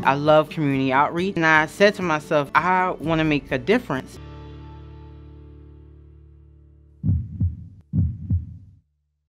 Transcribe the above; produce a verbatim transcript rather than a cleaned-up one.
I love community outreach, and I said to myself, I want to make a difference.